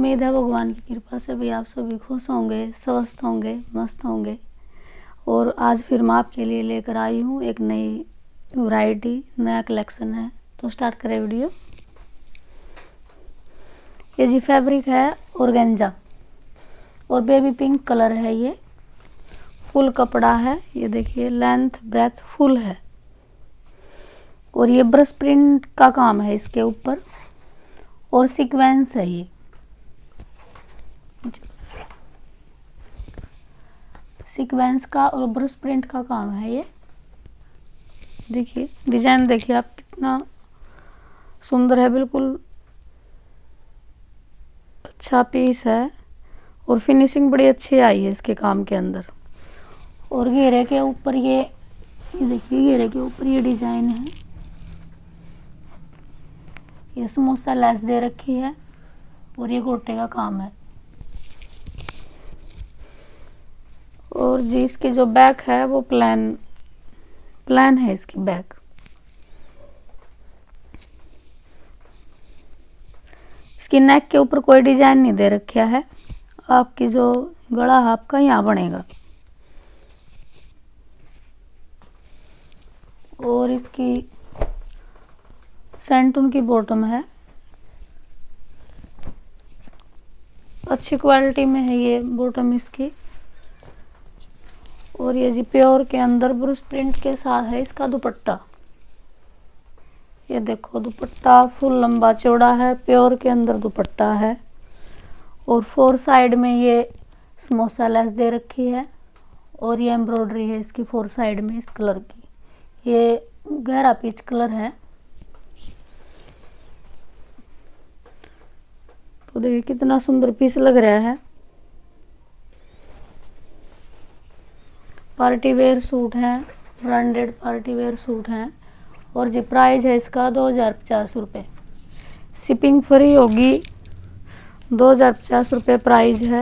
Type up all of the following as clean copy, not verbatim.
उम्मीद है भगवान की कृपा से भी आप सभी खुश होंगे, स्वस्थ होंगे, मस्त होंगे। और आज फिर मैं आपके लिए लेकर आई हूँ एक नई वैरायटी, नया कलेक्शन है। तो स्टार्ट करें वीडियो। ये जी फैब्रिक है ऑर्गेन्जा और बेबी पिंक कलर है। ये फुल कपड़ा है। ये देखिए लेंथ ब्रेथ फुल है और ये ब्रश प्रिंट का काम है इसके ऊपर और सीक्वेंस है। ये सीक्वेंस का और ब्रश प्रिंट का काम है। ये देखिए डिजाइन, देखिए आप कितना सुंदर है, बिल्कुल अच्छा पीस है और फिनिशिंग बड़ी अच्छी आई है इसके काम के अंदर। और घेरे के ऊपर ये देखिए, घेरे के ऊपर ये डिजाइन है। ये समोसा लेस दे रखी है और ये गोटे का काम है। और जी इसकी जो बैक है वो प्लान है इसकी बैक। इसकी नेक के ऊपर कोई डिजाइन नहीं दे रखा है। आपकी जो गला है आपका यहाँ बनेगा। और इसकी सेंटून की बॉटम है, अच्छी क्वालिटी में है ये बॉटम इसकी। और ये जी प्योर के अंदर ब्रश प्रिंट के साथ है इसका दुपट्टा। ये देखो दुपट्टा फुल लंबा चौड़ा है, प्योर के अंदर दुपट्टा है। और 4 साइड में ये समोसा लेस दे रखी है और ये एम्ब्रॉयडरी है इसकी 4 साइड में इस कलर की। ये गहरा पीच कलर है। तो देखिए कितना सुंदर पीस लग रहा है। पार्टी वेयर सूट है, ब्रांडेड पार्टी वेयर सूट है। और जी प्राइस है इसका 2050 रुपये। शिपिंग फ्री होगी। 2050 रुपये प्राइस है।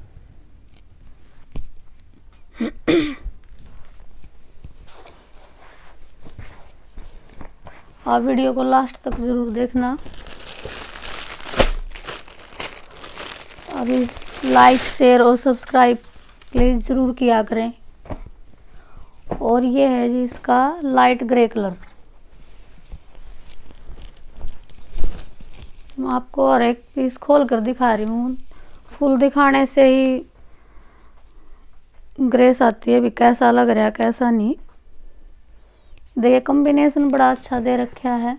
आप वीडियो को लास्ट तक जरूर देखना। अभी लाइक शेयर और सब्सक्राइब प्लीज जरूर किया करें। और ये है जी इसका लाइट ग्रे कलर। मैं आपको और एक पीस खोल कर दिखा रही हूँ। फुल दिखाने से ही ग्रेस आती है, भी कैसा लग रहा है कैसा नहीं। देखिए कॉम्बिनेशन बड़ा अच्छा दे रखा है।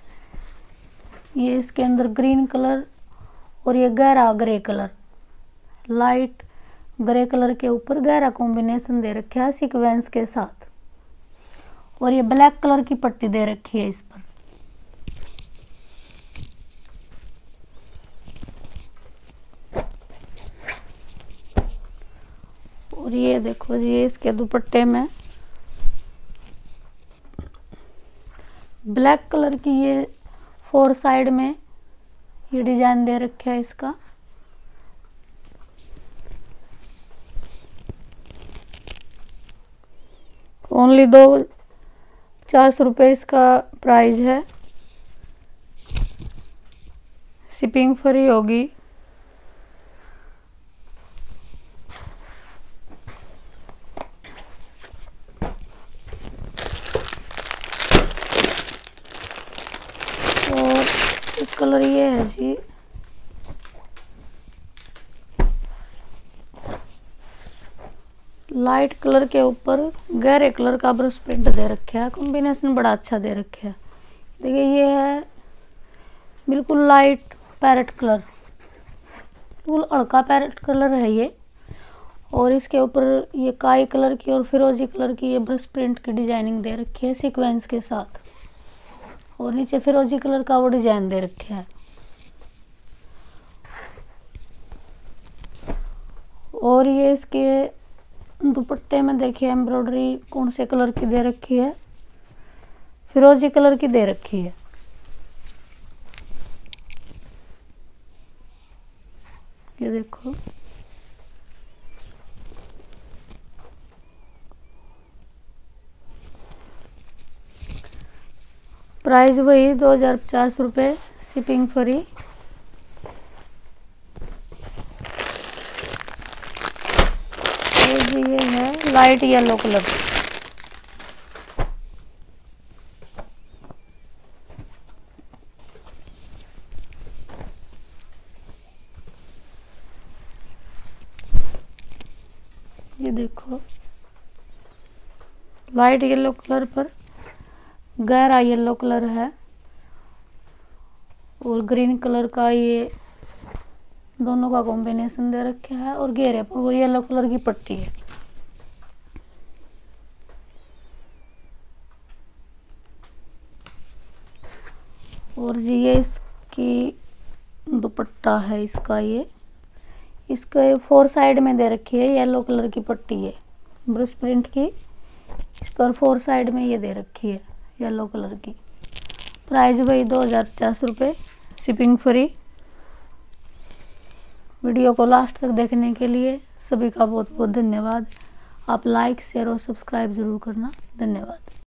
ये इसके अंदर ग्रीन कलर और ये गहरा grey colour, light grey colour के ऊपर गहरा कॉम्बिनेशन दे रखा है सीक्वेंस के साथ। और ये ब्लैक कलर की पट्टी दे रखी है इस पर। और ये देखो जी, ये इसके दुपट्टे में ब्लैक कलर की ये 4 साइड में ये डिजाइन दे रखा है इसका। ओनली 250 रुपये इसका प्राइस है। शिपिंग फ्री होगी। और एक कलर ये है जी, लाइट कलर के ऊपर गहरे कलर का ब्रश प्रिंट दे रखा है। कॉम्बिनेशन बड़ा अच्छा दे रखा है। देखिए ये है बिल्कुल लाइट पैरेट कलर, बिल्कुल हल्का पैरेट कलर है ये। और इसके ऊपर ये काई कलर की और फिरोजी कलर की ये ब्रश प्रिंट की डिजाइनिंग दे रखी है सीक्वेंस के साथ। और नीचे फिरोजी कलर का वो डिजाइन दे रखा है। और ये इसके दुपट्टे में देखिए एम्ब्रॉयडरी कौन से कलर की दे रखी है, फिरोजी कलर की दे रखी है। ये देखो प्राइस वही 2050 रुपये, shipping free. Light yellow colour. ये देखो लाइट येलो कलर पर गहरा येलो कलर है और ग्रीन कलर का ये दोनों का कॉम्बिनेशन दे रखा है और घेरे पर वो येलो कलर की पट्टी है। और जी ये इसकी दुपट्टा है इसका, ये इसके 4 साइड में दे रखी है येलो कलर की पट्टी है ब्रश प्रिंट की। इस पर 4 साइड में ये दे रखी है येलो कलर की। प्राइस वही 2050 रुपये, शिपिंग फ्री। वीडियो को लास्ट तक देखने के लिए सभी का बहुत बहुत धन्यवाद। आप लाइक शेयर और सब्सक्राइब ज़रूर करना। धन्यवाद।